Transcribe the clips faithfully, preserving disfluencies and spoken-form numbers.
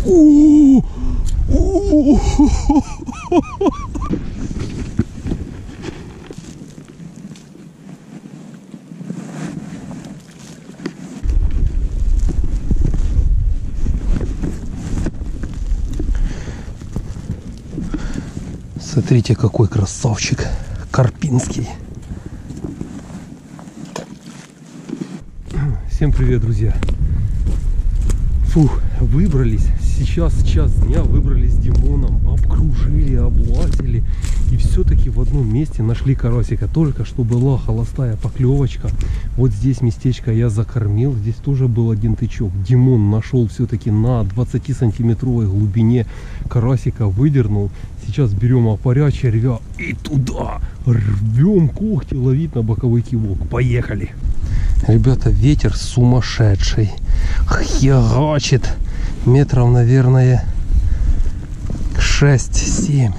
О, о, смотрите, какой красавчик Карпинский. Всем привет, друзья. Фух, выбрались. Сейчас час дня, выбрались с Димоном, обкружили, облазили. И все-таки в одном месте нашли карасика. Только что была холостая поклевочка. Вот здесь местечко я закормил. Здесь тоже был один тычок. Димон нашел все-таки на двадцатисантиметровой глубине карасика, выдернул. Сейчас берем опаря, червя и туда рвем когти ловить на боковой кивок. Поехали! Ребята, ветер сумасшедший. Херачит. Метров, наверное, шесть-семь.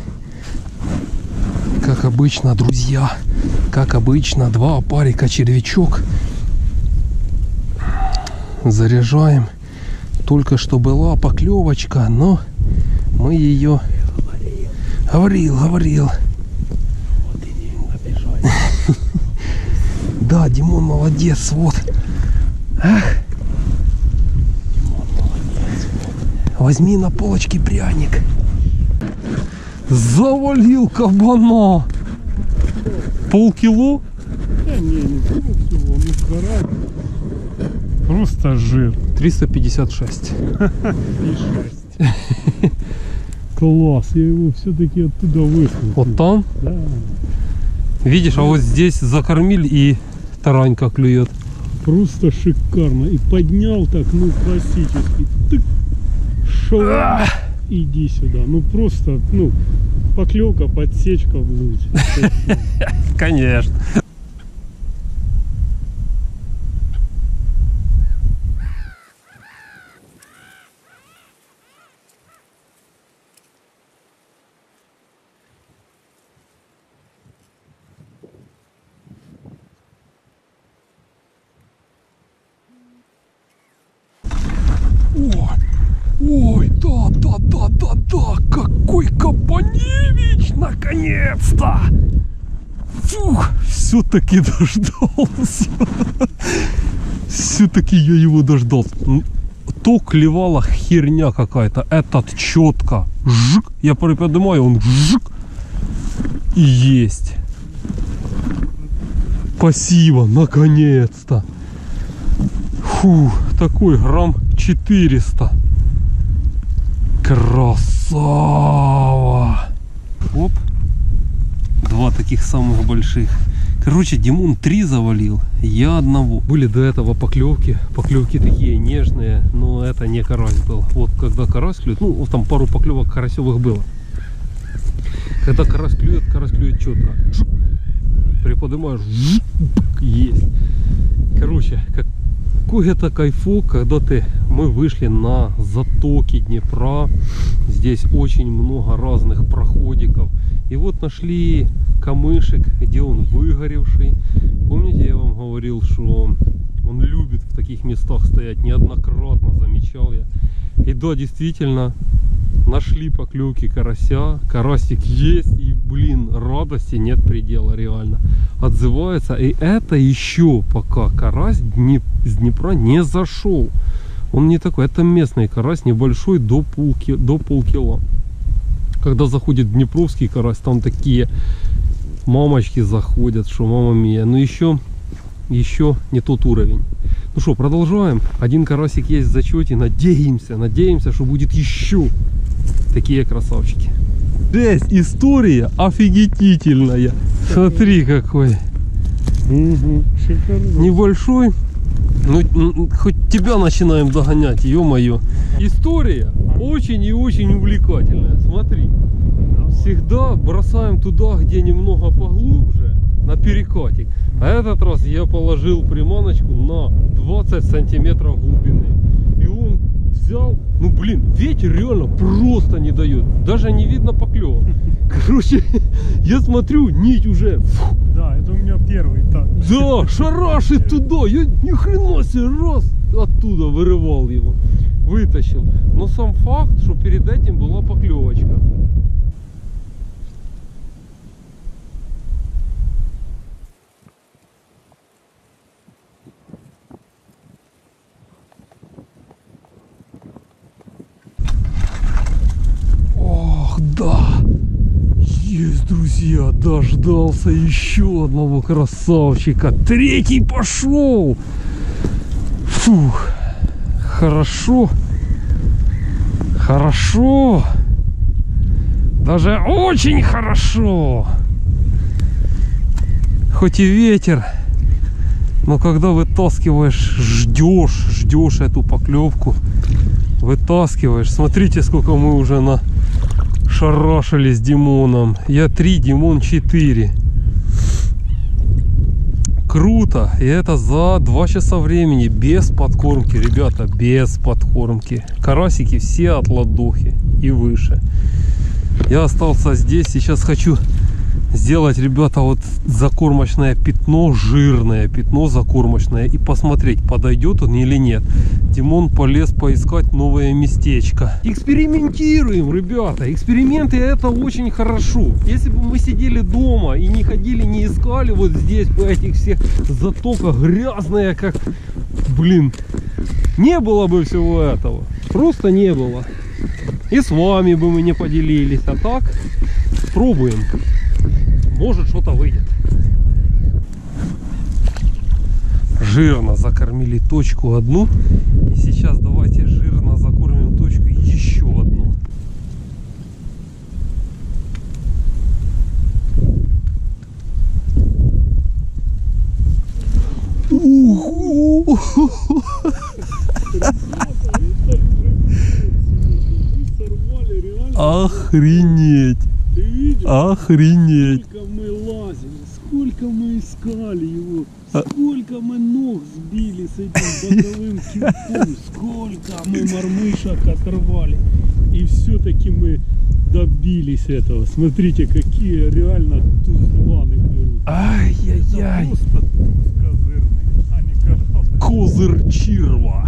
Как обычно, друзья. Как обычно, два опарика, червячок. Заряжаем. Только что была поклевочка, но мы ее... Говорил, говорил. Да, Димон молодец, вот. Ах. Возьми на полочке пряник. Завалил кабана. Полкило? Да не, не полкило, ну карась. Просто жир. триста пятьдесят шесть. И шесть. Класс, я его все-таки оттуда высунул. Вот там? Да. Видишь, а вот здесь закормили и таранька клюет. Просто шикарно. И поднял так, ну, классический. Тык. Шо. Иди сюда. Ну, просто, ну, поклевка, подсечка в луч. Конечно. Ой, да, да, да, да, да, какой Кабаневич, наконец-то! Фух, все-таки дождался. Все-таки я его дождался. То клевала херня какая-то, этот четко. Жик, я приподнимаю, он жик. И есть. Спасибо, наконец-то. Фух, такой грамм четыреста. Красава! Оп! Два таких самых больших. Короче, Димон три завалил, я одного. Были до этого поклевки. Поклевки такие нежные, но это не карась был. Вот когда карась клюет, ну вот там пару поклевок карасевых было. Когда карась клюет, карась клюет четко. Приподнимаешь, есть. Короче, как какой это кайфок, когда ты, мы вышли на затоки Днепра. Здесь очень много разных проходиков. И вот нашли камышек, где он выгоревший. Помните, я вам говорил, что он любит в таких местах стоять. Неоднократно замечал я. И да, действительно, нашли поклевки карася. Карасик есть. И, блин, радости нет предела, реально. Отзывается. И это еще пока карась Днеп... с Днепра не зашел. Он не такой. Это местный карась, небольшой, до, полки... до полкило. Когда заходит днепровский карась, там такие мамочки заходят, что мама мия. Но еще, еще не тот уровень. Ну что, продолжаем. Один карасик есть в зачете. Надеемся, надеемся, что будет еще такие красавчики. Жесть, история офигительная. Смотри какой. Угу, шикарно. Небольшой. Ну, хоть тебя начинаем догонять, ё-моё. История очень и очень увлекательная. Смотри. Всегда бросаем туда, где немного поглубже, на перекатик. А этот раз я положил приманочку на двадцать сантиметров глубины. И он взял, ну блин, ветер реально просто не дает. Даже не видно поклёва. Короче, я смотрю, нить уже. Фу. Да, это у меня первый так. Да, шарашит туда. Я ни хрена себе раз оттуда вырывал его. вытащил. Но сам факт, что перед этим была поклевочка. Ох, да! Есть, друзья, дождался еще одного красавчика. Третий пошел! Фух, хорошо, хорошо, даже очень хорошо. Хоть и ветер, но когда вытаскиваешь, ждешь, ждешь эту поклевку, вытаскиваешь. Смотрите, сколько мы уже на шарашили с Димоном. Я три, Димон четыре. Круто, и это за два часа времени, без подкормки, ребята, без подкормки. Карасики все от ладохи и выше. Я остался здесь, сейчас хочу сделать, ребята, вот закормочное пятно, жирное пятно закормочное, и посмотреть, подойдет он или нет. Димон полез поискать новое местечко. Экспериментируем, ребята, эксперименты — это очень хорошо. Если бы мы сидели дома и не ходили, не искали вот здесь по этих всех затоках, грязные как, блин, не было бы всего этого, просто не было. И с вами бы мы не поделились, а так пробуем. Может, что-то выйдет. Жирно закормили точку одну. И сейчас давайте жирно закормим точку еще одну. Ого! Охренеть! Ты видишь? Охренеть! Сколько мы лазили, сколько мы искали его, сколько мы ног сбили с этим боковым кивком, сколько мы мормышек оторвали. И все-таки мы добились этого. Смотрите, какие реально тузланы берут. Ай-яй-яй! Просто туз козырный, а не карась. Козыр Чирва.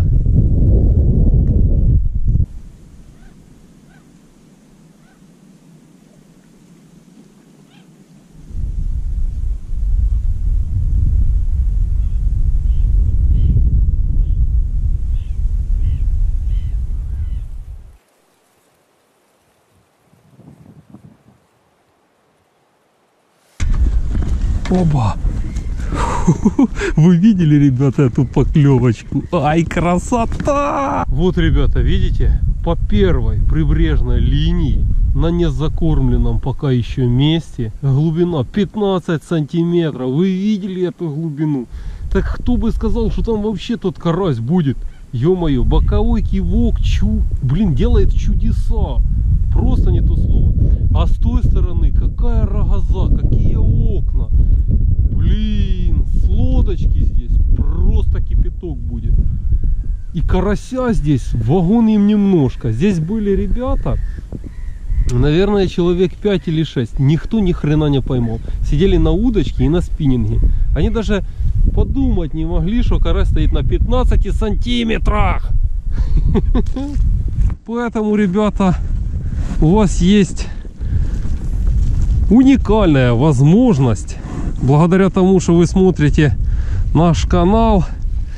Оба! Вы видели, ребята, эту поклевочку? Ай, красота! Вот, ребята, видите? По первой прибрежной линии, на незакормленном пока еще месте, глубина пятнадцать сантиметров. Вы видели эту глубину? Так кто бы сказал, что там вообще тот карась будет? Ё-моё, боковой кивок, чу... блин, делает чудеса. Просто не то слово. А с той стороны какая рогоза, какие окна. Блин, с лодочки здесь просто кипяток будет. И карася здесь вагон им немножко. Здесь были ребята, наверное, человек пять или шесть. Никто ни хрена не поймал. Сидели на удочке и на спиннинге. Они даже подумать не могли, что карась стоит на пятнадцати сантиметрах. Поэтому, ребята, у вас есть уникальная возможность, благодаря тому, что вы смотрите наш канал,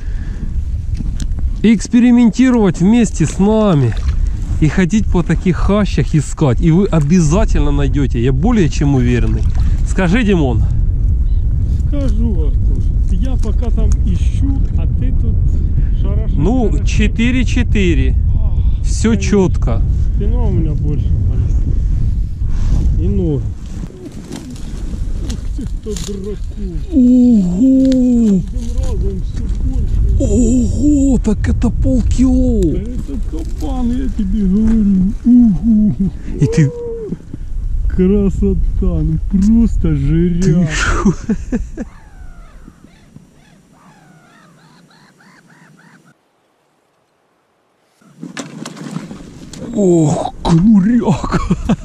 экспериментировать вместе с нами и ходить по таких хащах искать. И вы обязательно найдете, я более чем уверенный. Скажи, Димон. Скажу, Артур, я пока там ищу, а ты тут шарашишь. Ну, четыре четыре. Все четко. Спина у меня больше болит. И ноги. Ух ты, что дракон. Ого! Каждым разом все больше. Ого, так это полкило. Да это кабан, я тебе говорю. Угу. И ты... Красота, ну просто жиряк. Ох, кнуряк!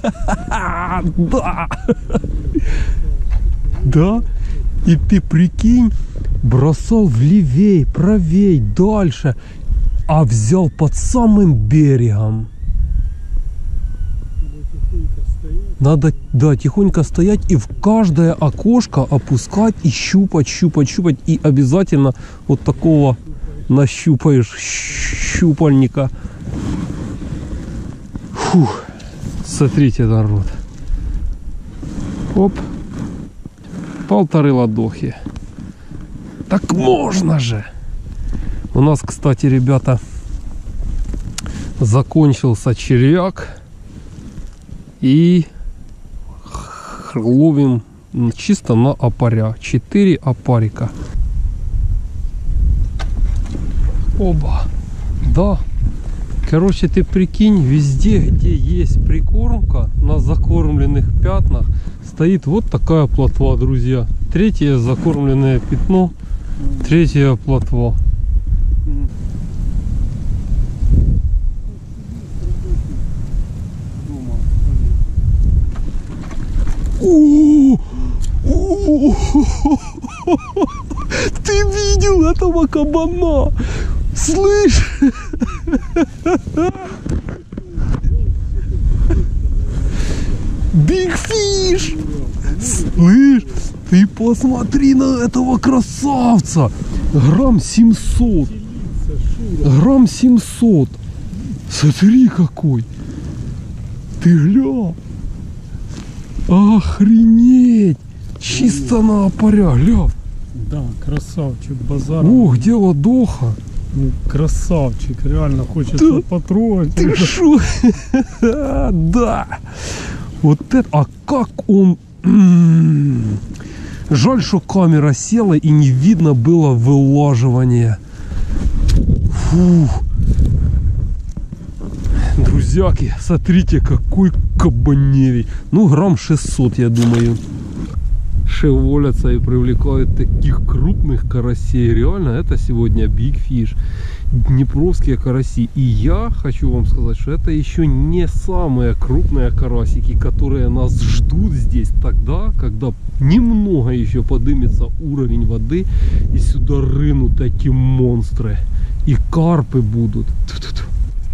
Да! Да? И ты прикинь, бросал влевей, правей, дальше. а взял под самым берегом. Надо, да, тихонько стоять и в каждое окошко опускать и щупать, щупать, щупать. И обязательно вот такого нащупаешь щупальника. Фух. Смотрите, народ. Оп. Полторы ладохи. Так можно же. У нас, кстати, ребята, закончился червяк. И ловим чисто на опаря. четыре опарика. Оба. Да. Короче, ты прикинь, везде, где есть прикормка, на закормленных пятнах, стоит вот такая плотва, друзья. Третье закормленное пятно. Третья плотва. О, о, ты видел этого кабана? Слышь? Big Fish! Слышь, ты посмотри на этого красавца! Грамм семьсот. Грамм семьсот. Смотри какой. Ты гля. Охренеть! Чисто на опаря, гля. Да, красавчик, базар. Ох, где ладоха. Ну, красавчик, реально хочется Да, потрогать. Ты шо? Да. Вот это, а как он... Жаль, что камера села и не видно было вылаживания. Фух. Друзьяки, смотрите, какой кабаневий. Ну, грамм шестьсот, я думаю. Шеволятся и привлекают таких крупных карасей. Реально, это сегодня Big Fish. Днепровские караси. И я хочу вам сказать, что это еще не самые крупные карасики, которые нас ждут здесь тогда, когда немного еще поднимется уровень воды и сюда рынут эти монстры. И карпы будут. Ту-ту-ту.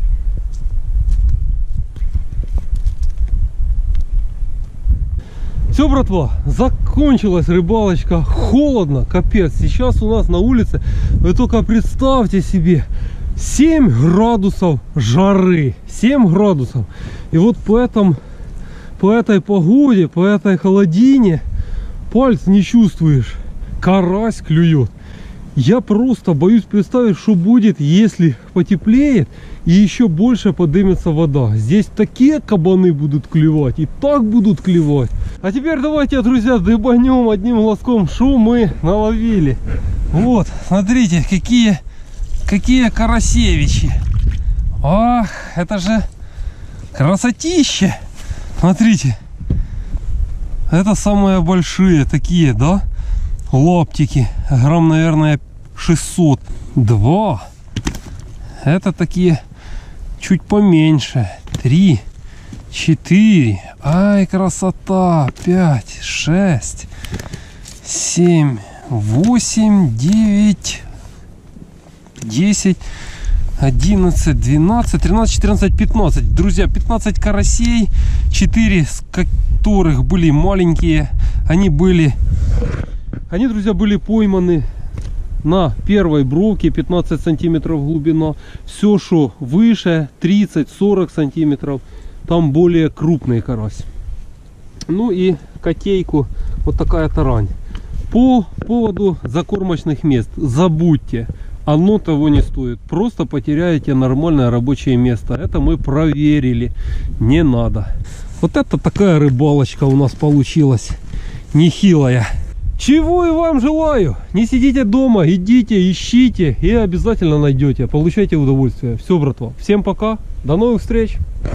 Все, братва, закончилась рыбалочка. Холодно, капец. Сейчас у нас на улице, вы только представьте себе, семь градусов жары. семь градусов. И вот по, этом, по этой погоде, по этой холодине пальц не чувствуешь. Карась клюет. Я просто боюсь представить, что будет, если потеплеет и еще больше поднимется вода. Здесь такие кабаны будут клевать и так будут клевать. А теперь давайте, друзья, дыбанем одним глазком, что мы наловили. Вот, смотрите, какие, какие карасевичи. Ах, это же красотища. Смотрите, это самые большие такие, да? Лаптики, грамм, наверное, шестьсот. Два. Это такие чуть поменьше. Три. Четыре. Ай, красота. Пять. Шесть. Семь. Восемь. Девять. Десять. Одиннадцать. Двенадцать. Тринадцать. Четырнадцать. Пятнадцать. Друзья, пятнадцать карасей. Четыре из которых были маленькие. Они были... Они, друзья, были пойманы на первой бровке, пятнадцать сантиметров глубина. Все, что выше, тридцать-сорок сантиметров, там более крупный карась. Ну и котейку, вот такая тарань. По поводу закормочных мест, забудьте, оно того не стоит. Просто потеряете нормальное рабочее место. Это мы проверили, не надо. Вот это такая рыбалочка у нас получилась, нехилая. Чего и вам желаю. Не сидите дома, идите, ищите и обязательно найдете. Получайте удовольствие. Все, братва. Всем пока. До новых встреч.